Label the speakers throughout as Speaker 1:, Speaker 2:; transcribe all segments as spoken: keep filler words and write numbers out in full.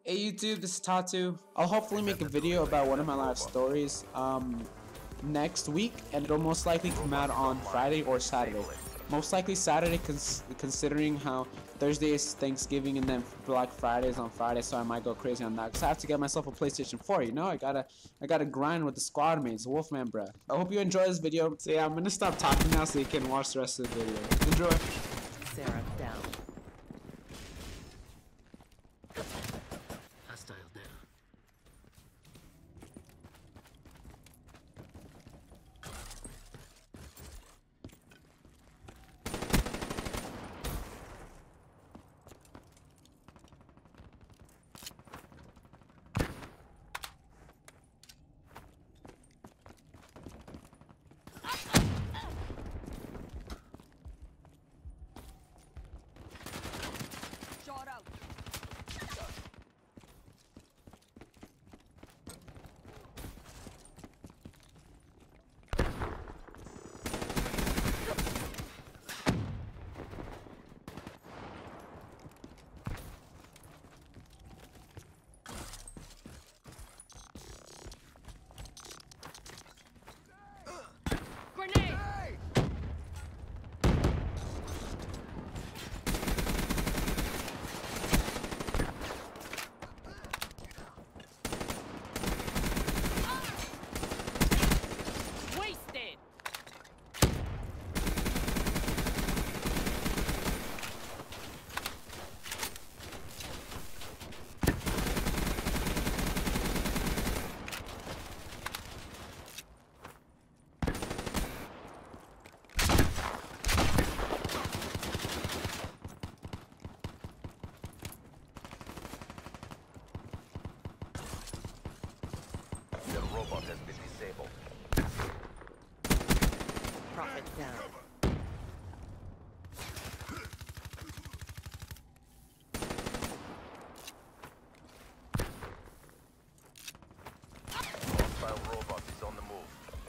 Speaker 1: Hey YouTube, this is Tatu. I'll hopefully make a video about one of my life stories um, next week, and it'll most likely come out on Friday or Saturday. Most likely Saturday, cons considering how Thursday is Thanksgiving and then Black Friday is on Friday, so I might go crazy on that. Cause I have to get myself a PlayStation four. You know, I gotta, I gotta grind with the squad mates, Wolfman, bruh. I hope you enjoy this video. So yeah, I'm gonna stop talking now so you can watch the rest of the video. Enjoy.
Speaker 2: Sarah down.
Speaker 3: Hostile down.
Speaker 2: Shot out. Grenade! Wasted!
Speaker 4: The robot has been disabled.
Speaker 2: Prophet down.
Speaker 4: Hostile robot is on the move.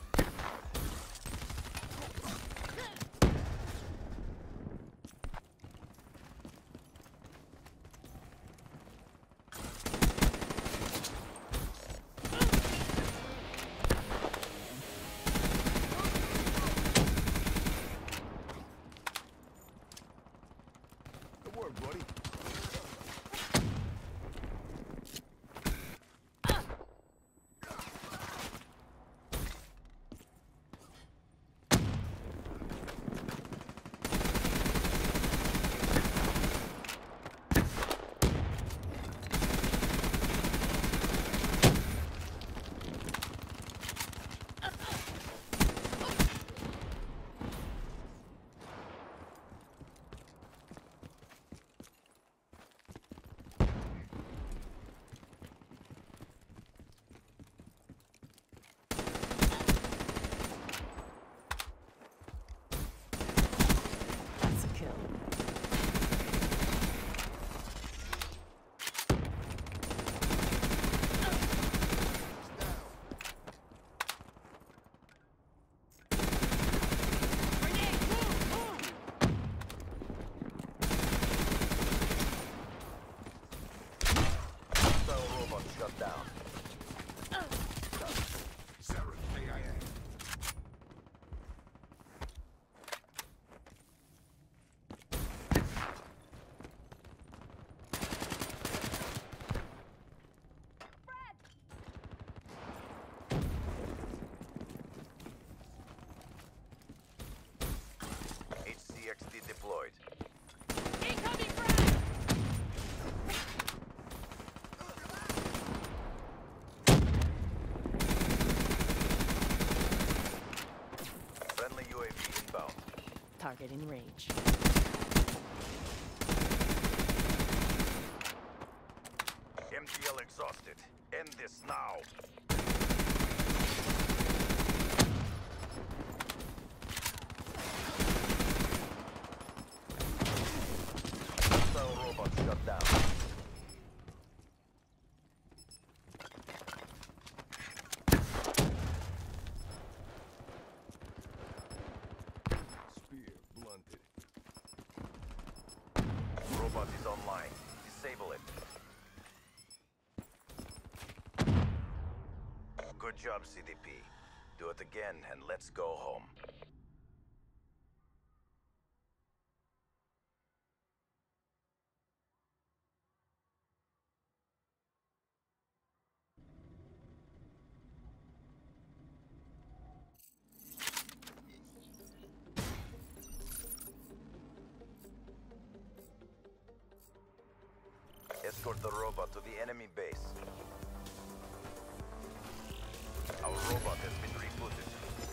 Speaker 4: Good work, buddy.
Speaker 2: That's a kill. Grenade! Move! Move!
Speaker 4: Hostile robot shut down.
Speaker 5: Sarah, may I add?
Speaker 4: H C X D deployed.
Speaker 2: Incoming frag!
Speaker 4: Friendly U A V inbound.
Speaker 2: Target in range.
Speaker 4: M T L exhausted. End this now. Hostile robot shut down.
Speaker 5: Spear blunted.
Speaker 4: Robot is online. Disable it. Good job, C D P. Do it again and let's go home. Escort the robot to the enemy base. Our robot has been rebooted.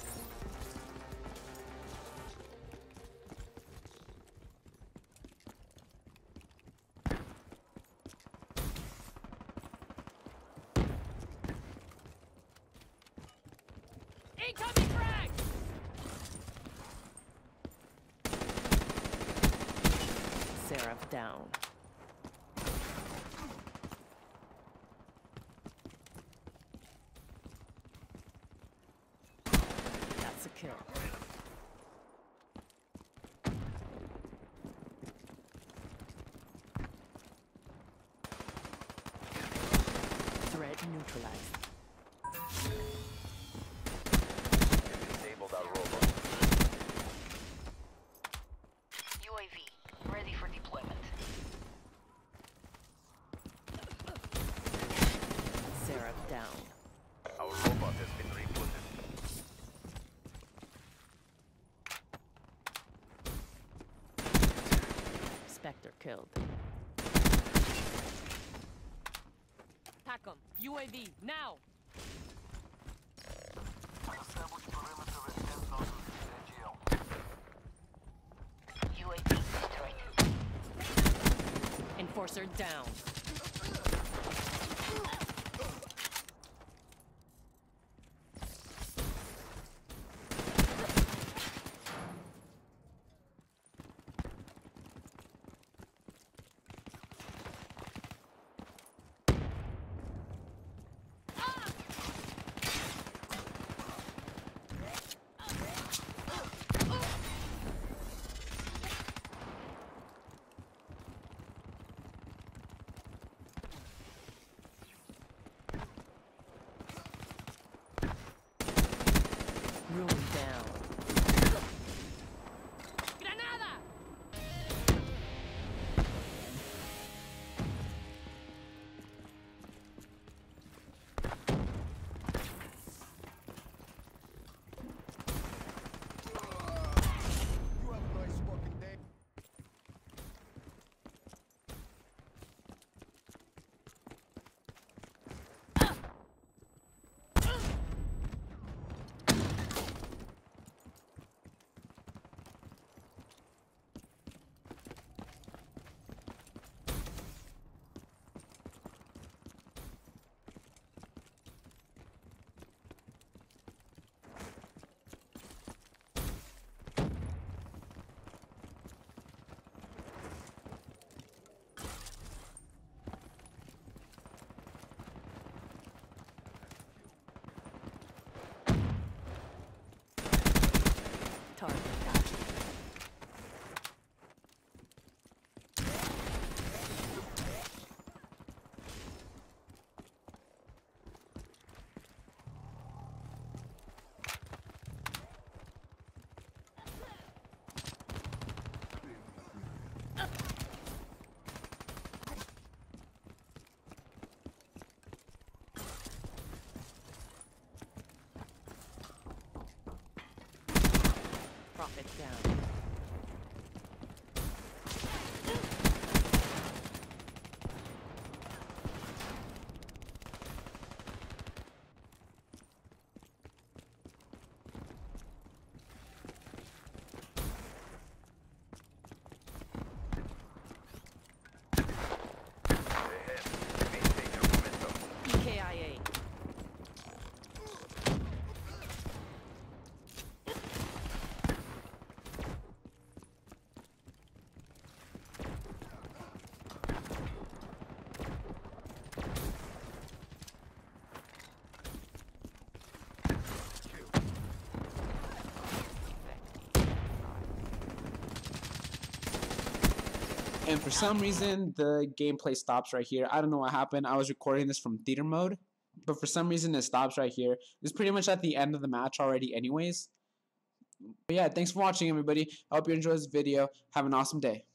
Speaker 2: Incoming frag! Seraph down. That's a kill. Threat neutralized.
Speaker 4: Disabled our robot.
Speaker 3: U A V, ready for deployment.
Speaker 2: Seraph down.
Speaker 4: Our robot has been rebooted.
Speaker 2: Spectre killed. Tac 'em. U A V, now!
Speaker 3: U A V destroyed.
Speaker 2: Enforcer down. Room down. Granada!
Speaker 5: You have a nice fucking day.
Speaker 2: Target down. Prophet down.
Speaker 4: Ahead. Maintain your momentum.
Speaker 2: E K I A.
Speaker 1: And for some reason, the gameplay stops right here. I don't know what happened. I was recording this from theater mode, but for some reason it stops right here. It's pretty much at the end of the match already anyways. But yeah, thanks for watching, everybody. I hope you enjoyed this video. Have an awesome day.